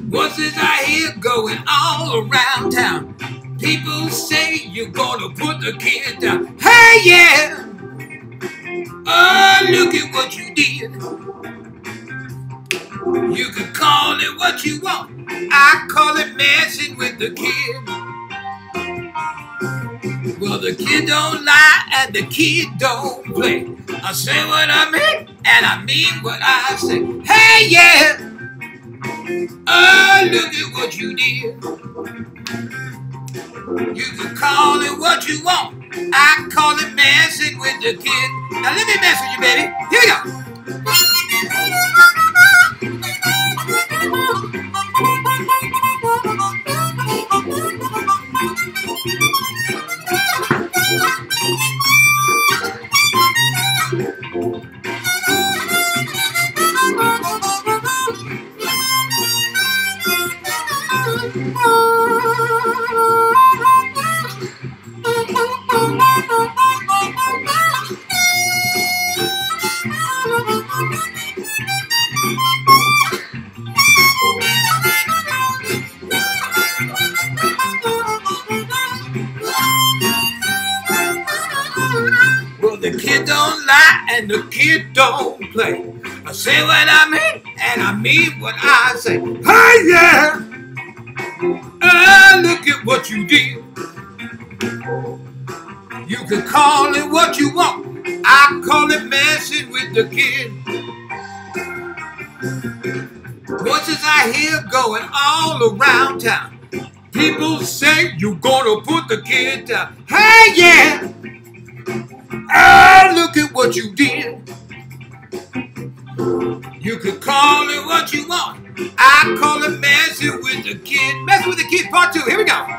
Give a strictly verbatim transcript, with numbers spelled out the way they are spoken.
What's this I hear going all around town? People say you're gonna put the kid down. Hey, yeah! Oh, look at what you did. You can call it what you want. I call it messing with the kid. Well, the kid don't lie and the kid don't play. I say what I mean and I mean what I say. Hey, yeah! Oh, look at what you did. You can call it what you want. I call it messing with the kid. Now let me mess with you, baby. Here we go. Well, the kid don't lie and the kid don't play. I say what I mean and I mean what I say. Hey, yeah! Oh, look at what you did. You can call it what you want. I call it messing with the kid. What's this I hear going all around town? People say you're gonna put the kid down. Hey, yeah! Oh, look at what you did. You can call it what you want. I call it messing with the kid. Messing with the kid part two. Here we go.